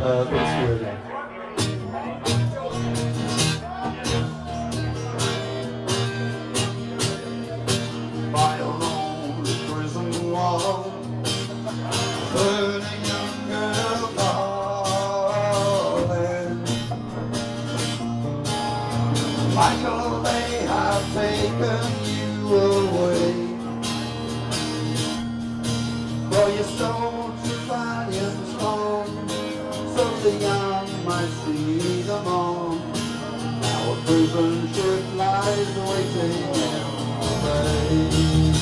It's really. By along the prison wall, heard a young girl calling, Michael, they have taken you away, for you stole to valiant strong, so the young might see them all. Now a prison ship lies waiting in the bay.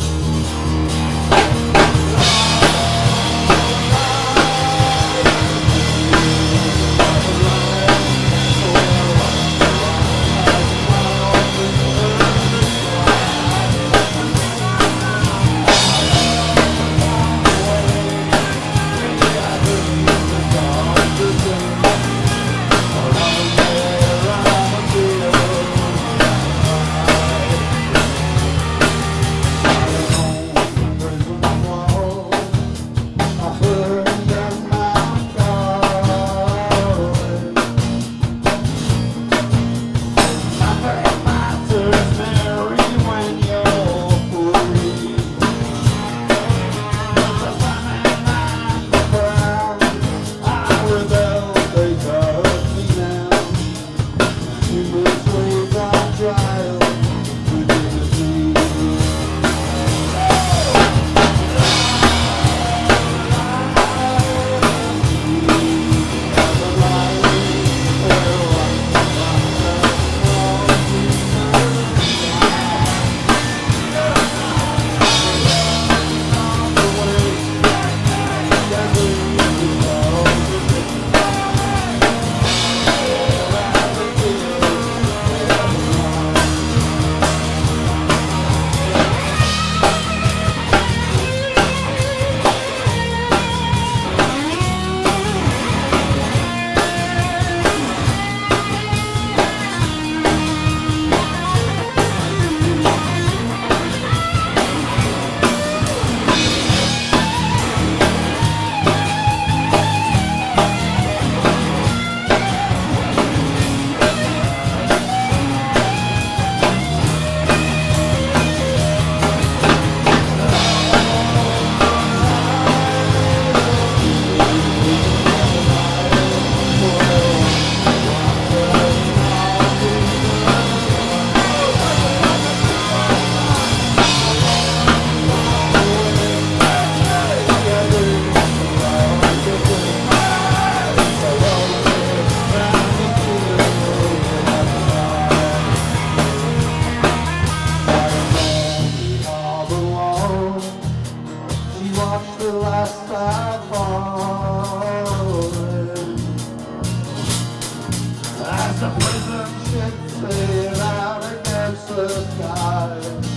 As the prison ship sailed out against the sky,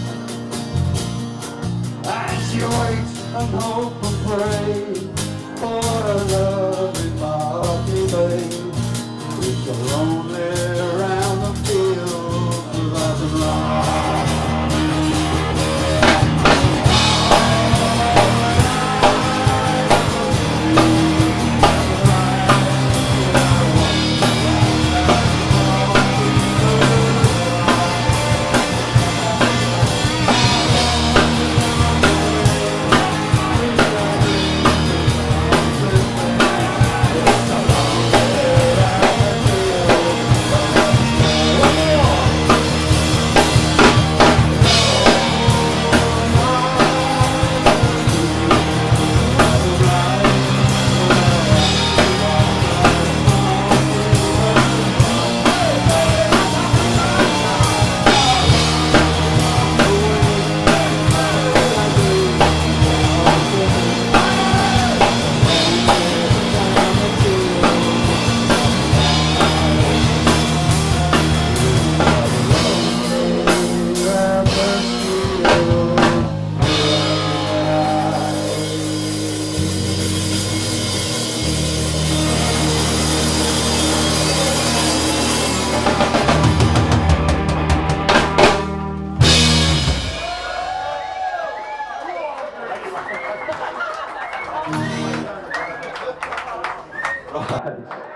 and she waits and hope and pray for a loving lucky babe. It's so lonely around the fields of Athenry. Right.